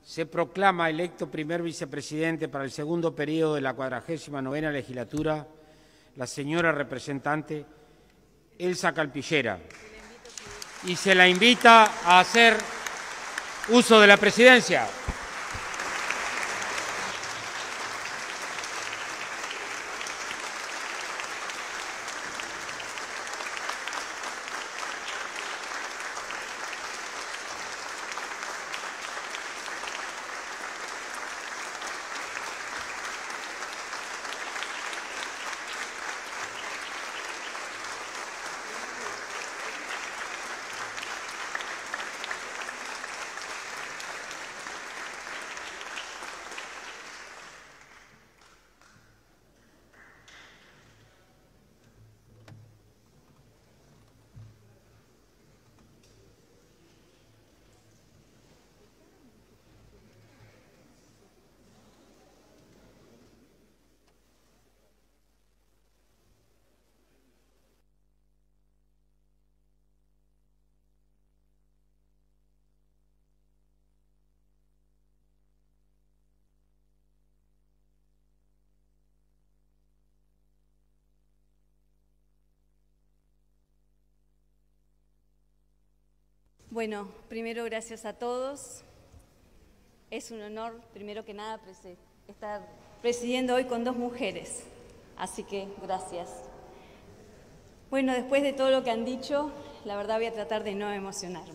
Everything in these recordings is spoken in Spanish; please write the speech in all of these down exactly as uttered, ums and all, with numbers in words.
se proclama electo primer vicepresidente para el segundo periodo de la cuadragésima novena legislatura la señora representante Elsa Calpillera, y se la invita a hacer uso de la presidencia. Bueno, primero gracias a todos. Es un honor, primero que nada, presi- estar presidiendo hoy con dos mujeres, así que gracias. Bueno, después de todo lo que han dicho, la verdad voy a tratar de no emocionarme.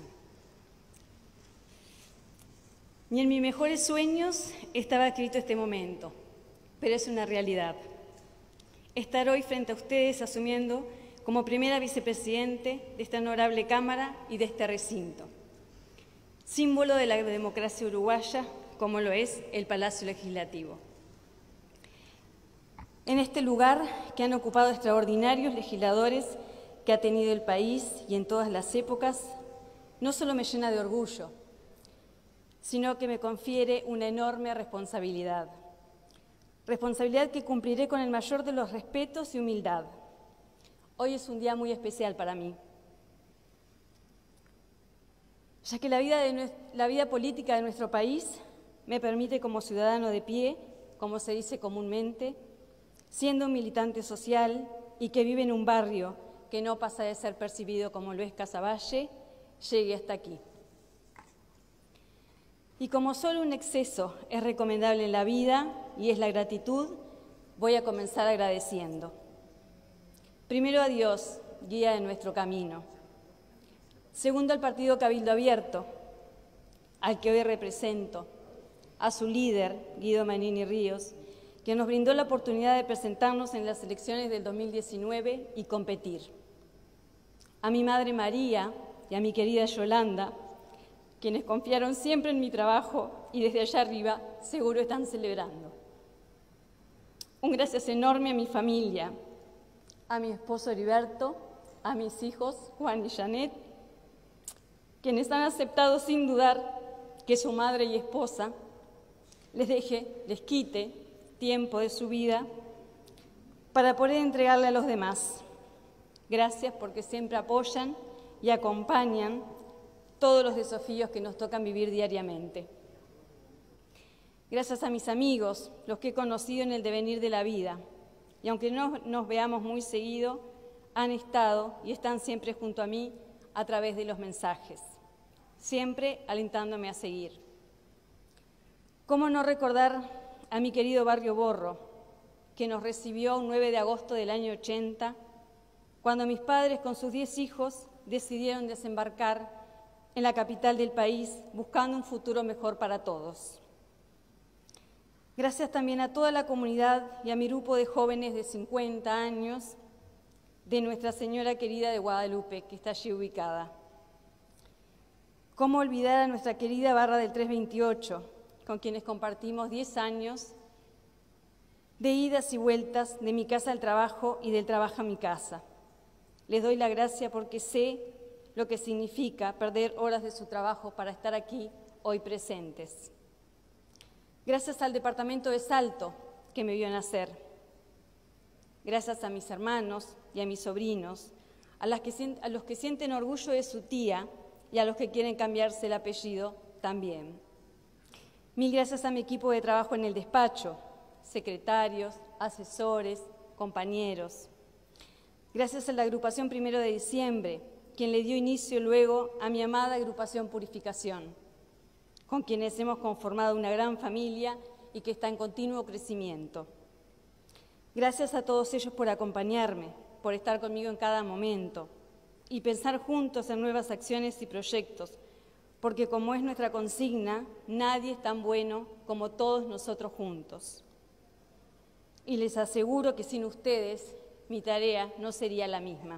Ni en mis mejores sueños estaba escrito este momento, pero es una realidad. Estar hoy frente a ustedes asumiendo como primera vicepresidente de esta honorable Cámara y de este recinto, símbolo de la democracia uruguaya, como lo es el Palacio Legislativo. En este lugar que han ocupado extraordinarios legisladores que ha tenido el país y en todas las épocas, no solo me llena de orgullo, sino que me confiere una enorme responsabilidad. Responsabilidad que cumpliré con el mayor de los respetos y humildad. Hoy es un día muy especial para mí, ya que la vida, de, la vida política de nuestro país me permite como ciudadano de pie, como se dice comúnmente, siendo un militante social y que vive en un barrio que no pasa de ser percibido como lo es Casaballe, llegue hasta aquí. Y como solo un exceso es recomendable en la vida y es la gratitud, voy a comenzar agradeciendo. Primero a Dios, guía de nuestro camino. Segundo al Partido Cabildo Abierto, al que hoy represento, a su líder, Guido Manini Ríos, que nos brindó la oportunidad de presentarnos en las elecciones del dos mil diecinueve y competir. A mi madre María y a mi querida Yolanda, quienes confiaron siempre en mi trabajo y desde allá arriba seguro están celebrando. Un gracias enorme a mi familia, a mi esposo Heriberto, a mis hijos Juan y Janet, quienes han aceptado sin dudar que su madre y esposa les deje, les quite tiempo de su vida para poder entregarle a los demás. Gracias porque siempre apoyan y acompañan todos los desafíos que nos tocan vivir diariamente. Gracias a mis amigos, los que he conocido en el devenir de la vida, y aunque no nos veamos muy seguido, han estado y están siempre junto a mí a través de los mensajes, siempre alentándome a seguir. ¿Cómo no recordar a mi querido Barrio Borro, que nos recibió un nueve de agosto del año ochenta, cuando mis padres con sus diez hijos decidieron desembarcar en la capital del país buscando un futuro mejor para todos? Gracias también a toda la comunidad y a mi grupo de jóvenes de cincuenta años de Nuestra Señora Querida de Guadalupe, que está allí ubicada. ¿Cómo olvidar a nuestra querida Barra del trescientos veintiocho, con quienes compartimos diez años de idas y vueltas de mi casa al trabajo y del trabajo a mi casa? Les doy la gracia porque sé lo que significa perder horas de su trabajo para estar aquí hoy presentes. Gracias al Departamento de Salto, que me vio nacer. Gracias a mis hermanos y a mis sobrinos, a, las que, a los que sienten orgullo de su tía y a los que quieren cambiarse el apellido también. Mil gracias a mi equipo de trabajo en el despacho, secretarios, asesores, compañeros. Gracias a la agrupación Primero de Diciembre, quien le dio inicio luego a mi amada agrupación Purificación, con quienes hemos conformado una gran familia y que está en continuo crecimiento. Gracias a todos ellos por acompañarme, por estar conmigo en cada momento y pensar juntos en nuevas acciones y proyectos, porque como es nuestra consigna, nadie es tan bueno como todos nosotros juntos. Y les aseguro que sin ustedes mi tarea no sería la misma.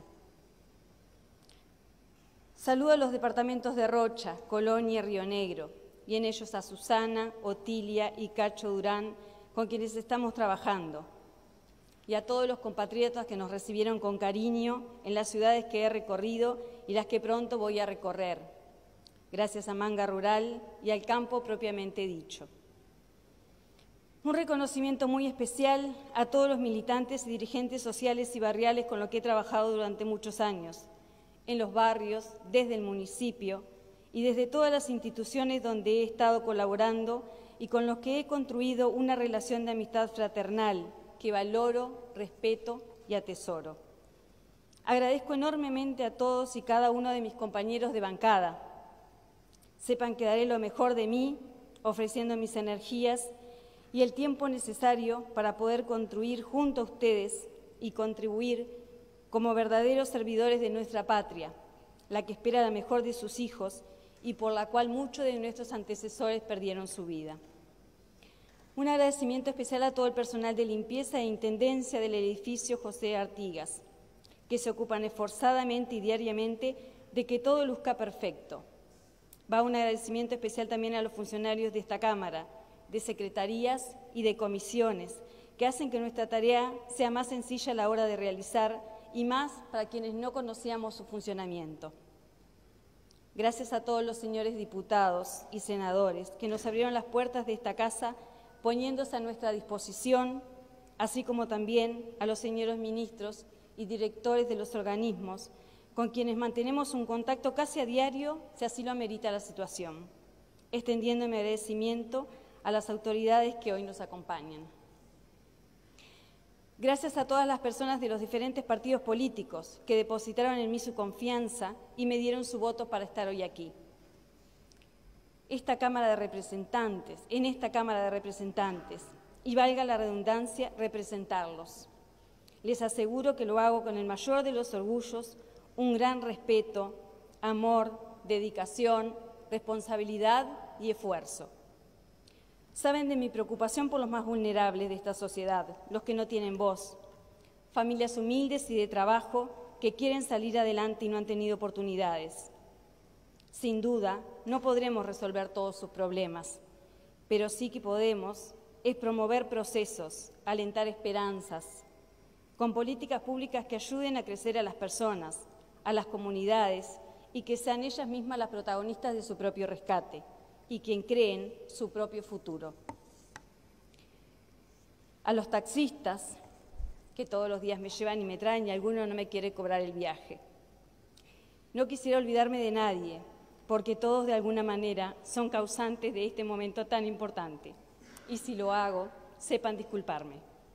Saludo a los departamentos de Rocha, Colonia y Río Negro, y en ellos a Susana, Otilia y Cacho Durán, con quienes estamos trabajando, y a todos los compatriotas que nos recibieron con cariño en las ciudades que he recorrido y las que pronto voy a recorrer, gracias a Manga Rural y al campo propiamente dicho. Un reconocimiento muy especial a todos los militantes y dirigentes sociales y barriales con los que he trabajado durante muchos años, en los barrios, desde el municipio y desde todas las instituciones donde he estado colaborando y con los que he construido una relación de amistad fraternal que valoro, respeto y atesoro. Agradezco enormemente a todos y cada uno de mis compañeros de bancada. Sepan que daré lo mejor de mí, ofreciendo mis energías y el tiempo necesario para poder construir junto a ustedes y contribuir como verdaderos servidores de nuestra patria, la que espera la mejor de sus hijos y por la cual muchos de nuestros antecesores perdieron su vida. Un agradecimiento especial a todo el personal de limpieza e intendencia del edificio José Artigas, que se ocupan esforzadamente y diariamente de que todo luzca perfecto. Va un agradecimiento especial también a los funcionarios de esta Cámara, de secretarías y de comisiones, que hacen que nuestra tarea sea más sencilla a la hora de realizar y más para quienes no conocíamos su funcionamiento. Gracias a todos los señores diputados y senadores que nos abrieron las puertas de esta casa poniéndose a nuestra disposición, así como también a los señores ministros y directores de los organismos, con quienes mantenemos un contacto casi a diario, si así lo amerita la situación, extendiendo mi agradecimiento a las autoridades que hoy nos acompañan. Gracias a todas las personas de los diferentes partidos políticos que depositaron en mí su confianza y me dieron su voto para estar hoy aquí. Esta Cámara de Representantes, en esta Cámara de Representantes, y valga la redundancia, representarlos. Les aseguro que lo hago con el mayor de los orgullos, un gran respeto, amor, dedicación, responsabilidad y esfuerzo. Saben de mi preocupación por los más vulnerables de esta sociedad, los que no tienen voz, familias humildes y de trabajo que quieren salir adelante y no han tenido oportunidades. Sin duda, no podremos resolver todos sus problemas, pero sí que podemos es promover procesos, alentar esperanzas, con políticas públicas que ayuden a crecer a las personas, a las comunidades y que sean ellas mismas las protagonistas de su propio rescate y quien creen su propio futuro. A los taxistas, que todos los días me llevan y me traen y alguno no me quiere cobrar el viaje. No quisiera olvidarme de nadie, porque todos de alguna manera son causantes de este momento tan importante. Y si lo hago, sepan disculparme.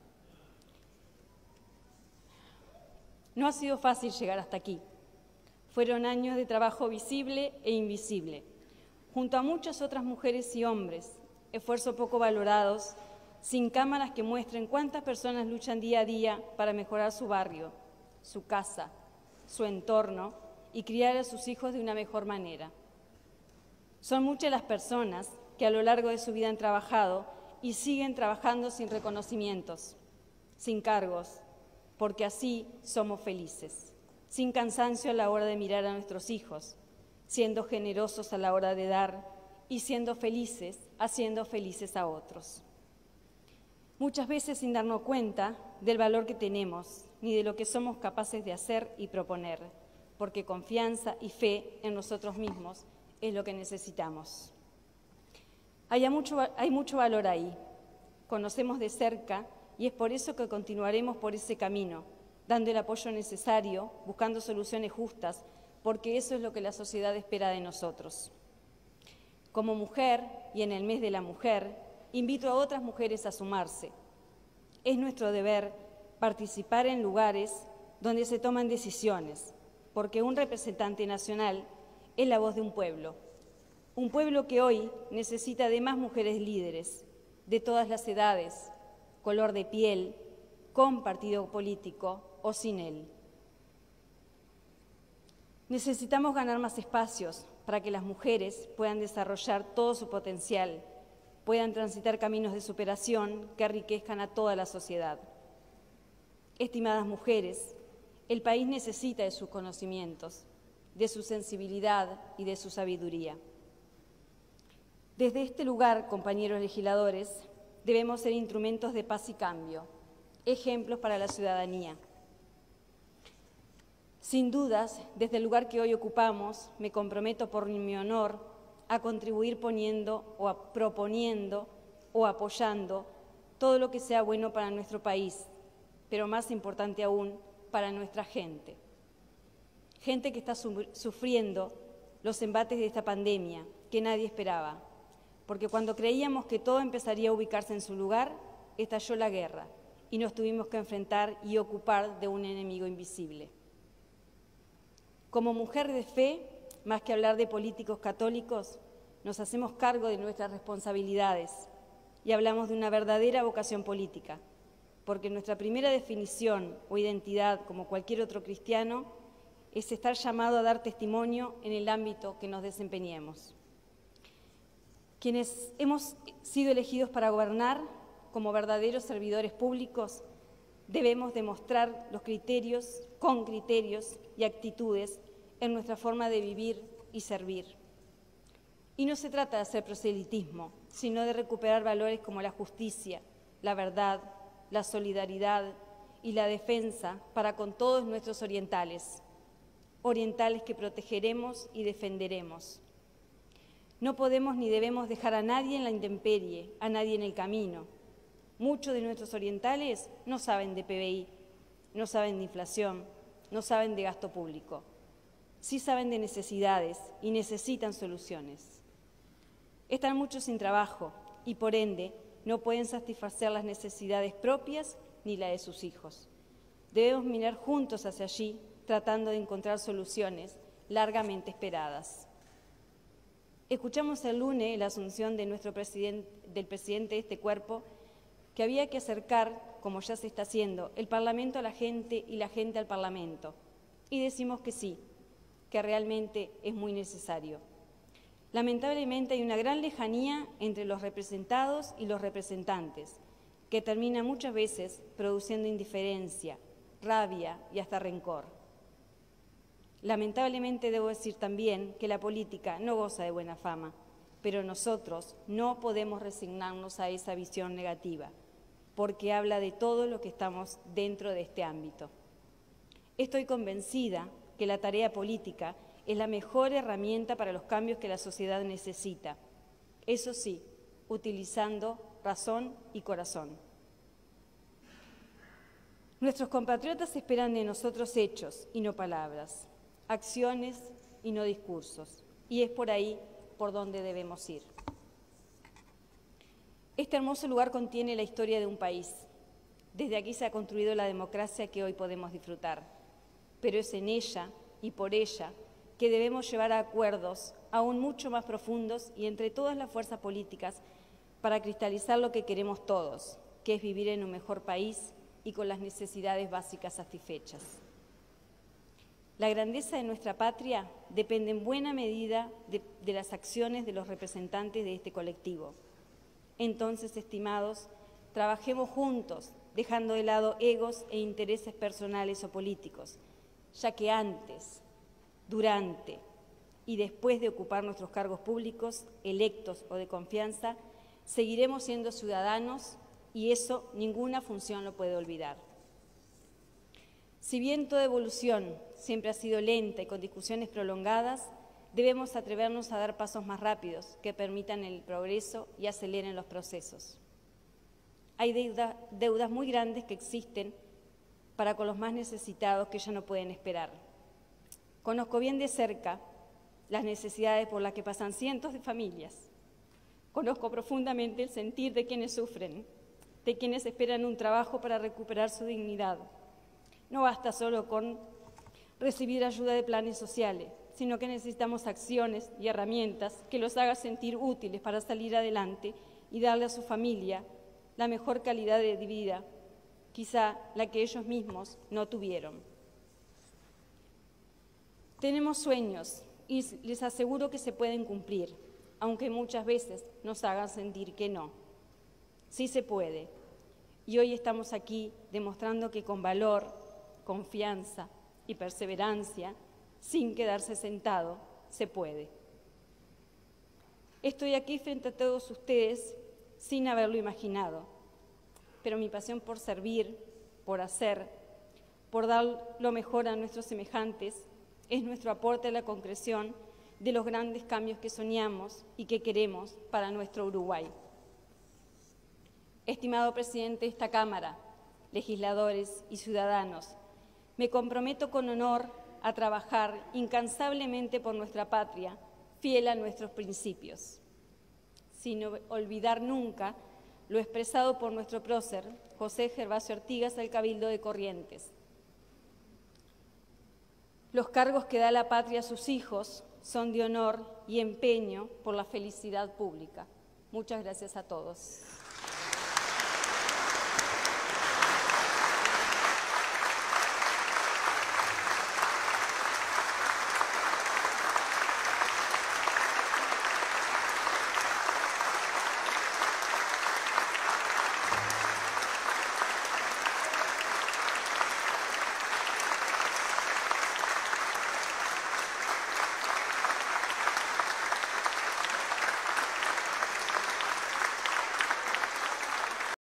No ha sido fácil llegar hasta aquí. Fueron años de trabajo visible e invisible, junto a muchas otras mujeres y hombres, esfuerzos poco valorados, sin cámaras que muestren cuántas personas luchan día a día para mejorar su barrio, su casa, su entorno y criar a sus hijos de una mejor manera. Son muchas las personas que a lo largo de su vida han trabajado y siguen trabajando sin reconocimientos, sin cargos, porque así somos felices, sin cansancio a la hora de mirar a nuestros hijos, siendo generosos a la hora de dar y siendo felices, haciendo felices a otros. Muchas veces sin darnos cuenta del valor que tenemos, ni de lo que somos capaces de hacer y proponer, porque confianza y fe en nosotros mismos es lo que necesitamos. Hay mucho, hay mucho valor ahí, conocemos de cerca y es por eso que continuaremos por ese camino, dando el apoyo necesario, buscando soluciones justas, porque eso es lo que la sociedad espera de nosotros. Como mujer y en el mes de la mujer, invito a otras mujeres a sumarse. Es nuestro deber participar en lugares donde se toman decisiones, porque un representante nacional es la voz de un pueblo, un pueblo que hoy necesita de más mujeres líderes, de todas las edades, color de piel, con partido político o sin él. Necesitamos ganar más espacios para que las mujeres puedan desarrollar todo su potencial, puedan transitar caminos de superación que enriquezcan a toda la sociedad. Estimadas mujeres, el país necesita de sus conocimientos, de su sensibilidad y de su sabiduría. Desde este lugar, compañeros legisladores, debemos ser instrumentos de paz y cambio, ejemplos para la ciudadanía. Sin dudas, desde el lugar que hoy ocupamos, me comprometo por mi honor a contribuir poniendo o a, proponiendo o apoyando todo lo que sea bueno para nuestro país, pero más importante aún, para nuestra gente. Gente que está su- sufriendo los embates de esta pandemia que nadie esperaba, porque cuando creíamos que todo empezaría a ubicarse en su lugar, estalló la guerra y nos tuvimos que enfrentar y ocupar de un enemigo invisible. Como mujer de fe, más que hablar de políticos católicos, nos hacemos cargo de nuestras responsabilidades y hablamos de una verdadera vocación política, porque nuestra primera definición o identidad, como cualquier otro cristiano, es estar llamado a dar testimonio en el ámbito que nos desempeñemos. Quienes hemos sido elegidos para gobernar como verdaderos servidores públicos, debemos demostrar los criterios, con criterios y actitudes en nuestra forma de vivir y servir. Y no se trata de hacer proselitismo, sino de recuperar valores como la justicia, la verdad, la solidaridad y la defensa para con todos nuestros orientales, orientales que protegeremos y defenderemos. No podemos ni debemos dejar a nadie en la intemperie, a nadie en el camino. Muchos de nuestros orientales no saben de P B I, no saben de inflación, no saben de gasto público. Sí saben de necesidades y necesitan soluciones. Están muchos sin trabajo y, por ende, no pueden satisfacer las necesidades propias ni la de sus hijos. Debemos mirar juntos hacia allí, tratando de encontrar soluciones largamente esperadas. Escuchamos el lunes la asunción de nuestro presidente, del presidente de este cuerpo, que había que acercar, como ya se está haciendo, el Parlamento a la gente y la gente al Parlamento. Y decimos que sí, que realmente es muy necesario. Lamentablemente hay una gran lejanía entre los representados y los representantes, que termina muchas veces produciendo indiferencia, rabia y hasta rencor. Lamentablemente debo decir también que la política no goza de buena fama, pero nosotros no podemos resignarnos a esa visión negativa, porque habla de todo lo que estamos dentro de este ámbito. Estoy convencida que la tarea política es la mejor herramienta para los cambios que la sociedad necesita. Eso sí, utilizando razón y corazón. Nuestros compatriotas esperan de nosotros hechos y no palabras, acciones y no discursos, y es por ahí por donde debemos ir. Este hermoso lugar contiene la historia de un país. Desde aquí se ha construido la democracia que hoy podemos disfrutar, pero es en ella y por ella que debemos llevar a acuerdos aún mucho más profundos y entre todas las fuerzas políticas para cristalizar lo que queremos todos, que es vivir en un mejor país y con las necesidades básicas satisfechas. La grandeza de nuestra patria depende en buena medida de, de las acciones de los representantes de este colectivo. Entonces, estimados, trabajemos juntos, dejando de lado egos e intereses personales o políticos, ya que antes, durante y después de ocupar nuestros cargos públicos, electos o de confianza, seguiremos siendo ciudadanos y eso ninguna función lo puede olvidar. Si bien toda evolución siempre ha sido lenta y con discusiones prolongadas, debemos atrevernos a dar pasos más rápidos que permitan el progreso y aceleren los procesos. Hay deuda, deudas muy grandes que existen para con los más necesitados que ya no pueden esperar. Conozco bien de cerca las necesidades por las que pasan cientos de familias. Conozco profundamente el sentir de quienes sufren, de quienes esperan un trabajo para recuperar su dignidad. No basta solo con recibir ayuda de planes sociales, sino que necesitamos acciones y herramientas que los hagan sentir útiles para salir adelante y darle a su familia la mejor calidad de vida, quizá la que ellos mismos no tuvieron. Tenemos sueños y les aseguro que se pueden cumplir, aunque muchas veces nos hagan sentir que no. Sí se puede. Y hoy estamos aquí demostrando que con valor, confianza y perseverancia, sin quedarse sentado, se puede. Estoy aquí frente a todos ustedes sin haberlo imaginado, pero mi pasión por servir, por hacer, por dar lo mejor a nuestros semejantes, es nuestro aporte a la concreción de los grandes cambios que soñamos y que queremos para nuestro Uruguay. Estimado presidente de esta Cámara, legisladores y ciudadanos, me comprometo con honor a trabajar incansablemente por nuestra patria, fiel a nuestros principios, sin olvidar nunca lo expresado por nuestro prócer, José Gervasio Artigas, al Cabildo de Corrientes. Los cargos que da la patria a sus hijos son de honor y empeño por la felicidad pública. Muchas gracias a todos.